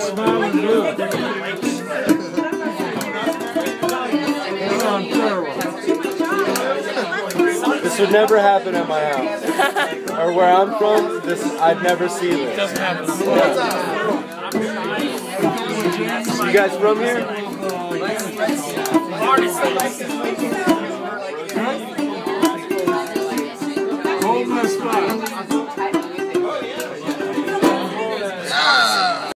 This would never happen at my house. Or where I'm from, I'd never see this. Doesn't happen. You guys from here? Hold my spot.